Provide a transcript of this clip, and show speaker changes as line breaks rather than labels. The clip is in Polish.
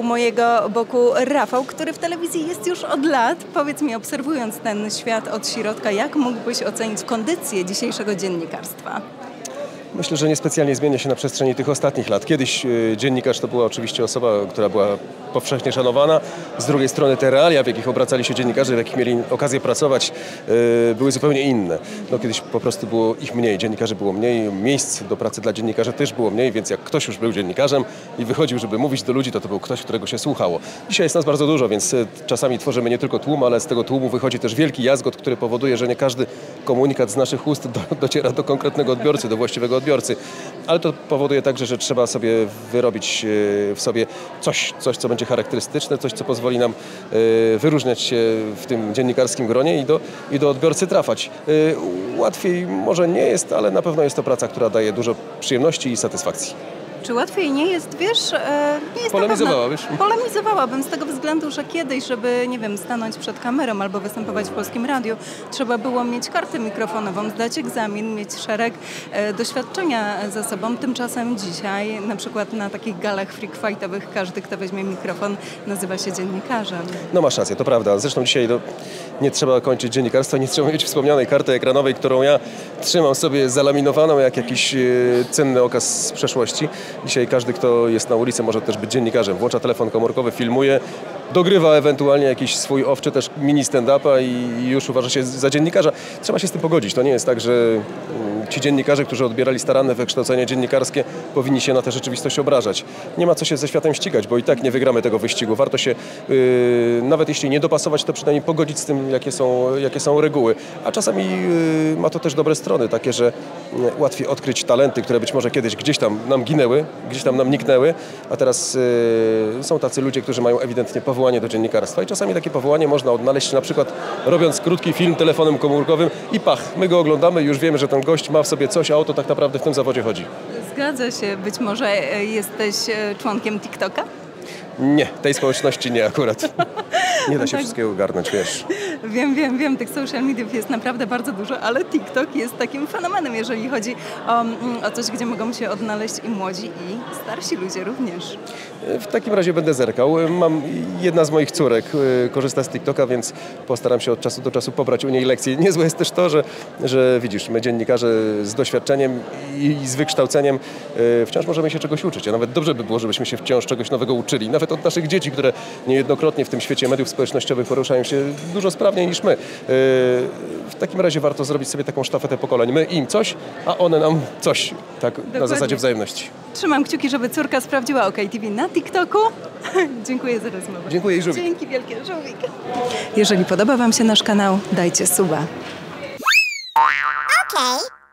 mojego boku Rafał, który w telewizji jest już od lat. Powiedz mi, obserwując ten świat od środka, jak mógłbyś ocenić kondycję dzisiejszego dziennikarstwa?
Myślę, że niespecjalnie zmienia się na przestrzeni tych ostatnich lat. Kiedyś dziennikarz to była oczywiście osoba, która była powszechnie szanowana. Z drugiej strony te realia, w jakich obracali się dziennikarze, w jakich mieli okazję pracować, były zupełnie inne. No, kiedyś po prostu było ich mniej, dziennikarzy było mniej, miejsc do pracy dla dziennikarzy też było mniej, więc jak ktoś już był dziennikarzem i wychodził, żeby mówić do ludzi, to był ktoś, którego się słuchało. Dzisiaj jest nas bardzo dużo, więc czasami tworzymy nie tylko tłum, ale z tego tłumu wychodzi też wielki jazgot, który powoduje, że nie każdy komunikat z naszych ust dociera do konkretnego odbiorcy, do właściwego odbiorcy. Ale to powoduje także, że trzeba sobie wyrobić w sobie coś, co będzie charakterystyczne, coś, co pozwoli nam wyróżniać się w tym dziennikarskim gronie i do odbiorcy trafiać. Łatwiej może nie jest, ale na pewno jest to praca, która daje dużo przyjemności i satysfakcji.
Czy łatwiej nie jest, wiesz? Nie jest
Polemizowałabyś?
Polemizowałabym z tego względu, że kiedyś, żeby, nie wiem, stanąć przed kamerą albo występować w Polskim Radiu, trzeba było mieć kartę mikrofonową, zdać egzamin, mieć szereg doświadczenia za sobą. Tymczasem dzisiaj, na przykład na takich galach freak fightowych, każdy, kto weźmie mikrofon, nazywa się dziennikarzem.
No masz rację, to prawda. Zresztą dzisiaj nie trzeba kończyć dziennikarstwa, nie trzeba mieć wspomnianej karty ekranowej, którą ja trzymam sobie zalaminowaną jak jakiś cenny okaz z przeszłości. Dzisiaj każdy, kto jest na ulicy, może też być dziennikarzem. Włącza telefon komórkowy, filmuje, dogrywa ewentualnie jakiś swój off, czy też mini stand-upa i już uważa się za dziennikarza. Trzeba się z tym pogodzić. To nie jest tak, że ci dziennikarze, którzy odbierali staranne wykształcenie dziennikarskie, powinni się na tę rzeczywistość obrażać. Nie ma co się ze światem ścigać, bo i tak nie wygramy tego wyścigu. Warto się, nawet jeśli nie dopasować, to przynajmniej pogodzić z tym, jakie są reguły. A czasami ma to też dobre strony, takie, że łatwiej odkryć talenty, które być może kiedyś gdzieś tam nam ginęły, gdzieś tam nam niknęły, a teraz są tacy ludzie, którzy mają ewidentnie powołanie do dziennikarstwa i czasami takie powołanie można odnaleźć na przykład robiąc krótki film telefonem komórkowym i pach, my go oglądamy i już wiemy, że ten gość ma w sobie coś, a o to tak naprawdę w tym zawodzie chodzi.
Zgadza się. Być może jesteś członkiem TikToka?
Nie, tej społeczności nie akurat. Nie da się wszystkiego ogarnąć, wiesz.
Wiem. Tych social mediów jest naprawdę bardzo dużo, ale TikTok jest takim fenomenem, jeżeli chodzi o coś, gdzie mogą się odnaleźć i młodzi, i starsi ludzie również.
W takim razie będę zerkał. Jedna z moich córek korzysta z TikToka, więc postaram się od czasu do czasu pobrać u niej lekcje. Niezłe jest też to, że widzisz, my dziennikarze z doświadczeniem i z wykształceniem wciąż możemy się czegoś uczyć. A nawet dobrze by było, żebyśmy się wciąż czegoś nowego uczyli. Nawet od naszych dzieci, które niejednokrotnie w tym świecie mediów społecznościowych poruszają się dużo sprawniej niż my. W takim razie warto zrobić sobie taką sztafetę pokoleń. My im coś, a one nam coś. Tak. Dokładnie. Na zasadzie wzajemności.
Trzymam kciuki, żeby córka sprawdziła OK TV na TikToku. Dziękuję za rozmowę.
Dziękuję i żółwik.
Dzięki wielkie, żółwik. Jeżeli podoba Wam się nasz kanał, dajcie suba.
Okay.